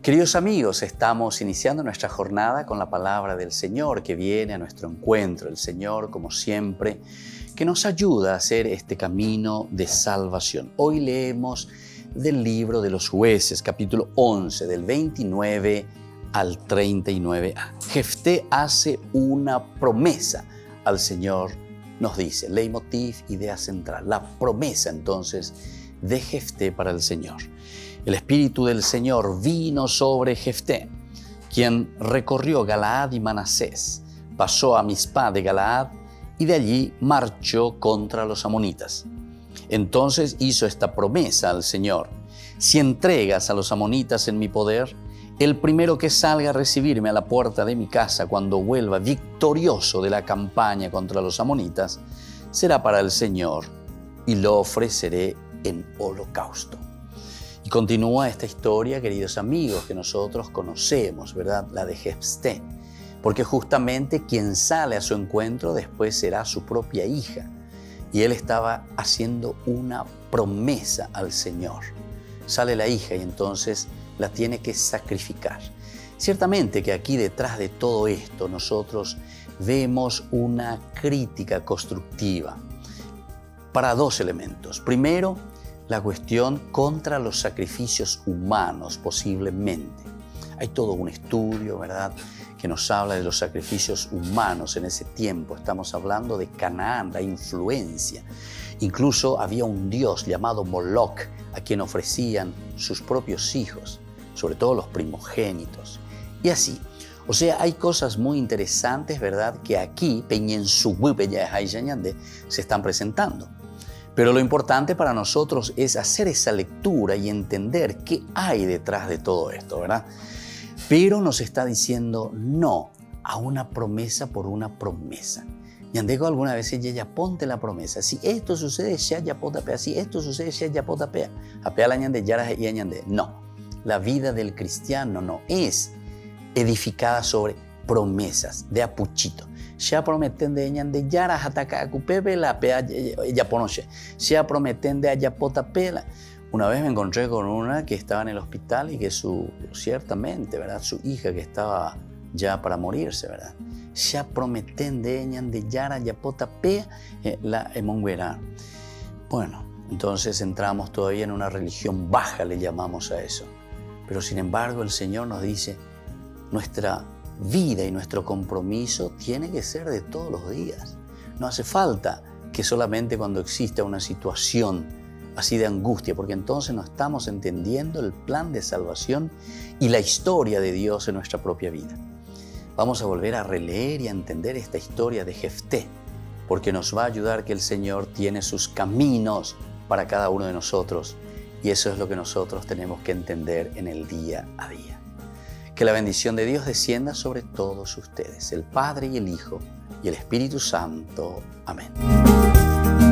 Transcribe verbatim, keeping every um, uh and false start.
Queridos amigos, estamos iniciando nuestra jornada con la palabra del Señor que viene a nuestro encuentro. El Señor, como siempre, que nos ayuda a hacer este camino de salvación. Hoy leemos del libro de los Jueces, capítulo once, del veintinueve al treinta y nueve a. Jefté hace una promesa al Señor, nos dice, leitmotiv, idea central, la promesa entonces de Jefté para el Señor. El Espíritu del Señor vino sobre Jefté, quien recorrió Galaad y Manasés, pasó a Mizpá de Galaad y de allí marchó contra los amonitas. Entonces hizo esta promesa al Señor: si entregas a los amonitas en mi poder, el primero que salga a recibirme a la puerta de mi casa cuando vuelva victorioso de la campaña contra los amonitas, será para el Señor y lo ofreceré en holocausto. Y continúa esta historia, queridos amigos, que nosotros conocemos, ¿verdad? La de Jefté, porque justamente quien sale a su encuentro después será su propia hija. Y él estaba haciendo una promesa al Señor. Sale la hija y entonces la tiene que sacrificar. Ciertamente que aquí detrás de todo esto nosotros vemos una crítica constructiva para dos elementos. Primero, la cuestión contra los sacrificios humanos, posiblemente. Hay todo un estudio, ¿verdad?, que nos habla de los sacrificios humanos en ese tiempo. Estamos hablando de Canaán, la influencia. Incluso había un dios llamado Moloch, a quien ofrecían sus propios hijos, sobre todo los primogénitos. Y así. O sea, hay cosas muy interesantes, ¿verdad?, que aquí, se están presentando. Pero lo importante para nosotros es hacer esa lectura y entender qué hay detrás de todo esto, ¿verdad? Pero nos está diciendo no a una promesa por una promesa. Yandego alguna vez ella ponte la promesa. Si esto sucede, ya ya potapea. Si esto sucede, ya ya potapea. Apea la ñande, yara y añande. No. La vida del cristiano no es edificada sobre promesas de apuchito. Ya prometen de ñande yara hataka cupepe la pea ya ponoche. Ya prometen de allá potapela. Una vez me encontré con una que estaba en el hospital y que su, ciertamente, ¿verdad?, su hija que estaba ya para morirse, ¿verdad? Ya prometen de ñande yara ya potapea la emonguera. Bueno, entonces entramos todavía en una religión baja, le llamamos a eso. Pero sin embargo el Señor nos dice, nuestra vida y nuestro compromiso tiene que ser de todos los días. No hace falta que solamente cuando exista una situación así de angustia, porque entonces no estamos entendiendo el plan de salvación y la historia de Dios en nuestra propia vida. Vamos a volver a releer y a entender esta historia de Jefté, porque nos va a ayudar que el Señor tiene sus caminos para cada uno de nosotros, y eso es lo que nosotros tenemos que entender en el día a día. Que la bendición de Dios descienda sobre todos ustedes, el Padre y el Hijo y el Espíritu Santo. Amén.